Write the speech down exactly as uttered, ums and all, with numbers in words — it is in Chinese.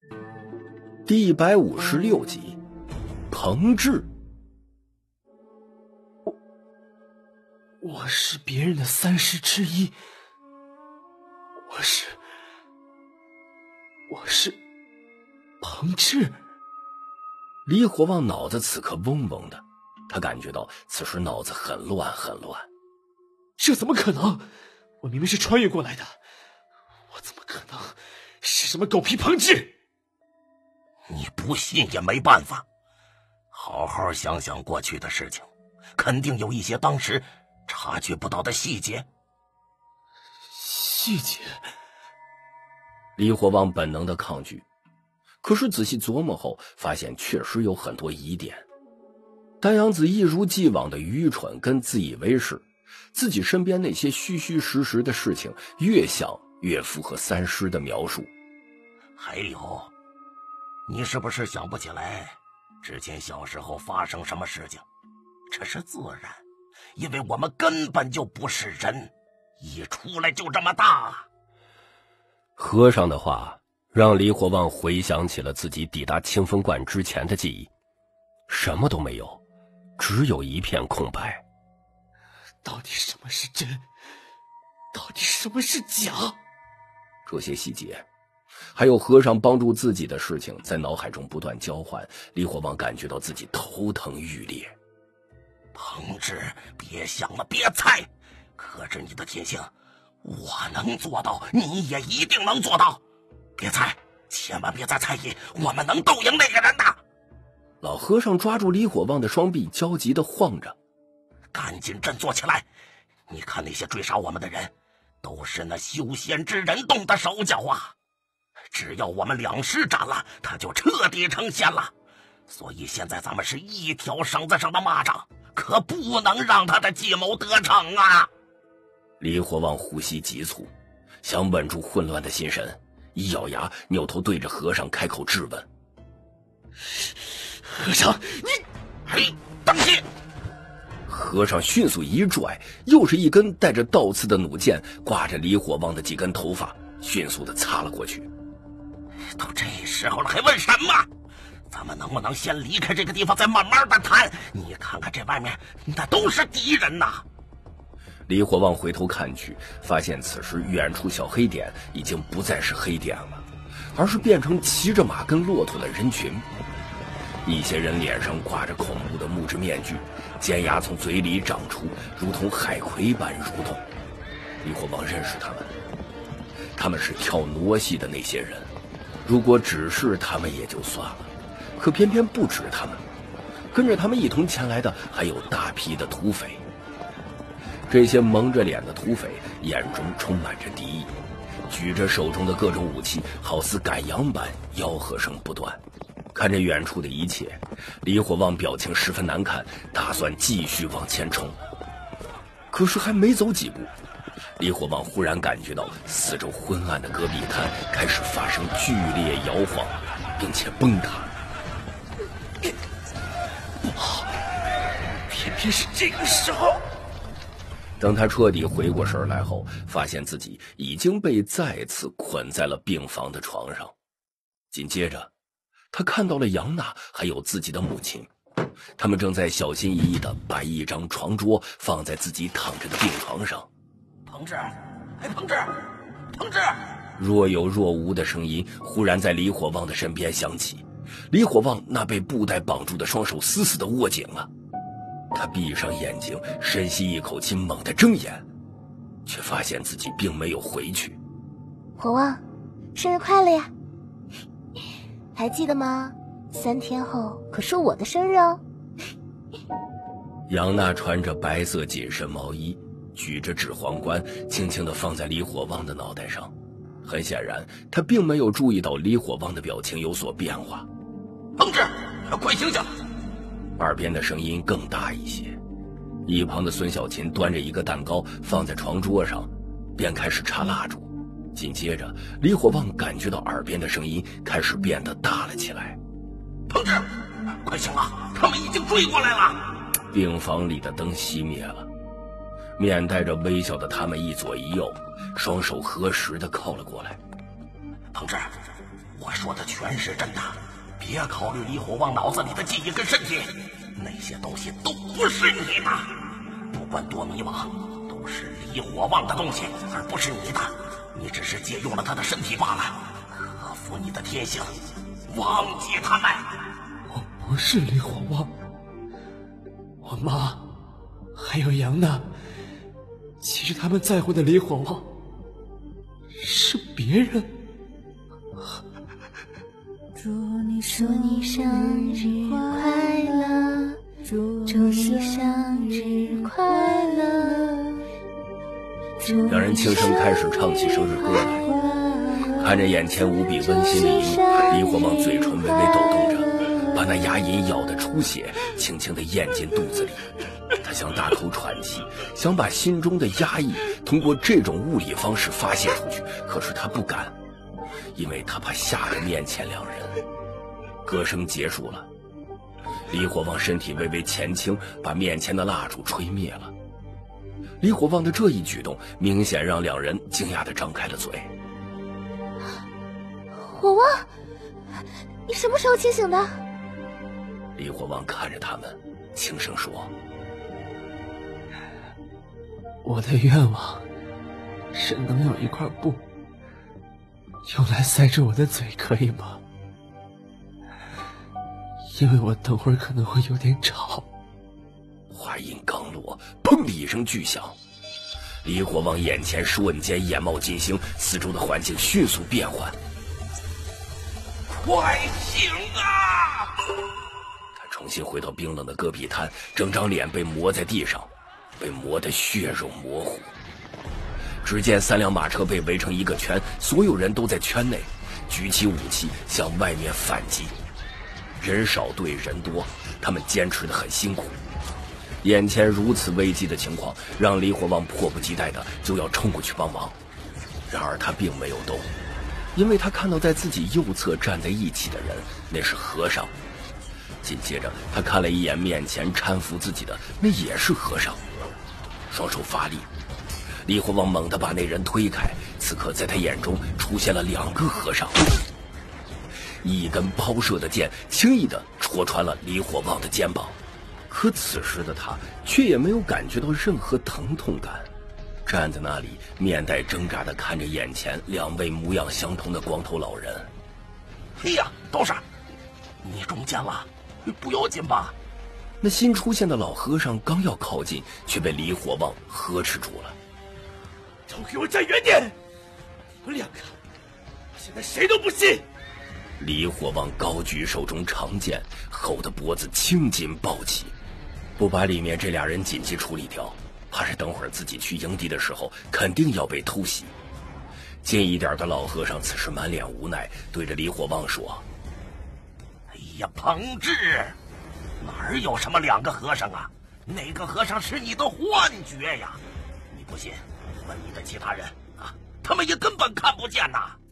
第一百五十六集，彭志。 我我是别人的三师之一，我是我是彭志。 李火旺脑子此刻嗡嗡的，他感觉到此时脑子很乱很乱。 这怎么可能？我明明是穿越过来的，我怎么可能是什么狗屁彭志？ 你不信也没办法，好好想想过去的事情，肯定有一些当时察觉不到的细节。 细节？ 李火旺本能的抗拒，可是仔细琢磨后，发现确实有很多疑点。丹阳子一如既往的愚蠢跟自以为是，自己身边那些虚虚实实的事情，越想越符合三师的描述。 还有，你是不是想不起来之前小时候发生什么事情？这是自然，因为我们根本就不是人，一出来就这么大。 和尚的话让李火旺回想起了自己抵达清风观之前的记忆，什么都没有，只有一片空白。 到底什么是真？到底什么是假？ 这些细节还有和尚帮助自己的事情在脑海中不断交换，李火旺感觉到自己头疼欲裂。 彭志，别想了，别猜，克制你的天性，我能做到，你也一定能做到。别猜，千万别再猜疑，我们能斗赢那个人的。 老和尚抓住李火旺的双臂，焦急地晃着。 赶紧振作起来！你看那些追杀我们的人，都是那修仙之人动的手脚啊！只要我们两师斩了，他就彻底成仙了。所以现在咱们是一条绳子上的蚂蚱，可不能让他的计谋得逞啊！ 李火旺呼吸急促，想稳住混乱的心神，一咬牙，扭头对着和尚开口质问：“ 和尚，你…… 嘿，当心！” 和尚迅速一拽，又是一根带着倒刺的弩箭，挂着李火旺的几根头发，迅速地擦了过去。 都这时候了，还问什么？咱们能不能先离开这个地方，再慢慢的谈？你看看这外面，那都是敌人呐！ 李火旺回头看去，发现此时远处小黑点已经不再是黑点了，而是变成骑着马跟骆驼的人群。一些人脸上挂着恐怖的木质面具，尖牙从嘴里长出，如同海葵般蠕动。李火旺认识他们，他们是跳傩戏的那些人。如果只是他们也就算了，可偏偏不止他们，跟着他们一同前来的还有大批的土匪。这些蒙着脸的土匪眼中充满着敌意，举着手中的各种武器，好似赶羊般吆喝声不断。看着远处的一切，李火旺表情十分难看，打算继续往前冲。可是还没走几步，李火旺忽然感觉到四周昏暗的戈壁滩开始发生剧烈摇晃，并且崩塌。 不好，偏偏是这个时候。 等他彻底回过神来后，发现自己已经被再次捆在了病房的床上。紧接着他看到了杨娜还有自己的母亲，他们正在小心翼翼地把一张床桌放在自己躺着的病床上。 彭志，哎，彭志，彭志！ 若有若无的声音忽然在李火旺的身边响起，李火旺那被布带绑住的双手死死地握紧了。他闭上眼睛，深吸一口气，猛地睁眼，却发现自己并没有回去。 火旺，生日快乐呀！还记得吗？三天后可是我的生日哦。 杨娜穿着白色紧身毛衣，举着纸皇冠，轻轻地放在李火旺的脑袋上。很显然，她并没有注意到李火旺的表情有所变化。 彭志，快醒醒！ 耳边的声音更大一些。一旁的孙小琴端着一个蛋糕放在床桌上，便开始插蜡烛。紧接着，李火旺感觉到耳边的声音开始变得大了起来。 彭志，快醒了，他们已经追过来了！ 病房里的灯熄灭了，面带着微笑的他们一左一右，双手合十地靠了过来。 彭志， 我说的全是真的，别考虑李火旺脑子里的记忆跟身体，那些东西都不是你的。不管多迷惘，都是李火旺的东西，而不是你的。你只是借用了他的身体罢了。克服你的天性，忘记他们。 我不是李火旺，我妈还有杨娜，其实他们在乎的李火旺是别人。 祝你祝你生日快乐，祝你生日快乐。 两人轻声开始唱起生日歌来，看着眼前无比温馨的一幕，李火旺嘴唇微微抖动着，把那牙龈咬得出血，轻轻地咽进肚子里。他想大口喘气，想把心中的压抑通过这种物理方式发泄出去，可是他不敢，因为他怕吓着面前两人。歌声结束了，李火旺身体微微前倾，把面前的蜡烛吹灭了。李火旺的这一举动明显让两人惊讶地张开了嘴。 火旺，你什么时候清醒的？ 李火旺看着他们，轻声说： 我的愿望是能有一块布用来塞住我的嘴，可以吗？因为我等会儿可能会有点吵。 话音刚落，砰的一声巨响，李火旺眼前瞬间眼冒金星，四周的环境迅速变换。 快醒啊！ 他重新回到冰冷的戈壁滩，整张脸被磨在地上，被磨得血肉模糊。只见三辆马车被围成一个圈，所有人都在圈内举起武器向外面反击。人少对人多，他们坚持得很辛苦。眼前如此危机的情况，让李火旺迫不及待的就要冲过去帮忙。然而他并没有动，因为他看到在自己右侧站在一起的人，那是和尚。紧接着他看了一眼面前搀扶自己的，那也是和尚。双手发力，李火旺猛地把那人推开，此刻在他眼中出现了两个和尚。一根抛射的箭轻易地戳穿了李火旺的肩膀，可此时的他却也没有感觉到任何疼痛感，站在那里面带挣扎地看着眼前两位模样相同的光头老人。 哎呀，道士，你中箭了，不要紧吧？ 那新出现的老和尚刚要靠近，却被李火旺呵斥住了。 都给我站远点！你们两个，我现在谁都不信！ 李火旺高举手中长剑，吼得脖子青筋暴起，不把里面这俩人紧急处理掉，怕是等会儿自己去营地的时候肯定要被偷袭。近一点的老和尚此时满脸无奈，对着李火旺说： 哎呀，彭志，哪儿有什么两个和尚啊？哪个和尚是你的幻觉呀？你不信，问你的其他人啊，他们也根本看不见呐。